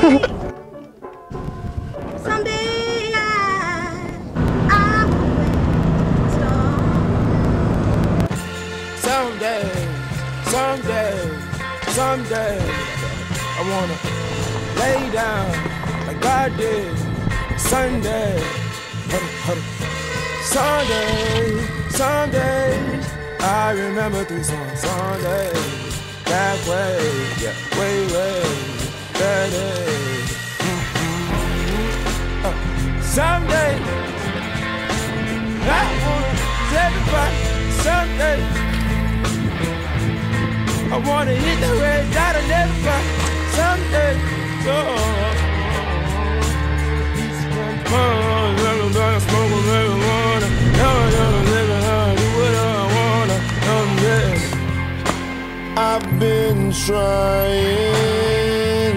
Someday I will wait Someday, someday, I wanna lay down like God did Sunday. Someday, I remember 3 songs. Sunday, that way, yeah, way, that day. Someday, I wanna tell everybody. Someday, I wanna hit the red dot and everybody. Someday, smoke marijuana. Do what I wanna. I've been trying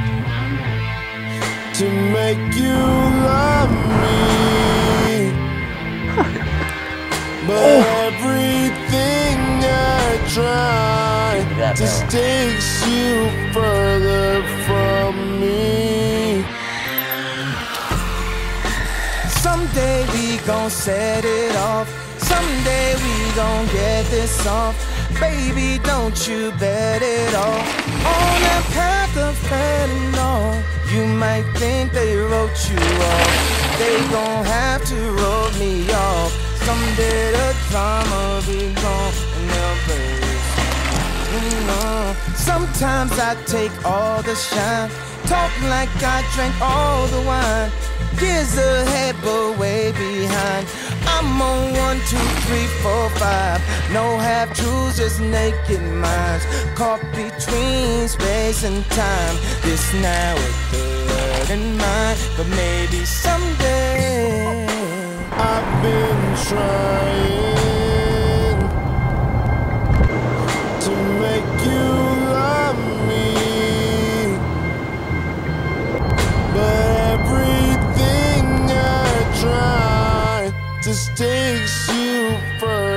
to make you love me, but everything I try just takes you further from me. Someday we gon' set it off. Someday we gon' get this off. Baby, don't you bet it all on that path of fentanyl. You might think they wrote you off. They gon' have to wrote me off. Someday the drama be gone and they'll praise. Sometimes I take all the shine, talk like I drank all the wine. Years ahead, but way behind. I'm on 1, 2, 3, 4, 5. No half truths, just naked minds. Caught between space and time. This now is good in mind, but maybe someday. I've been trying to make you love me, but everything I try just takes you further.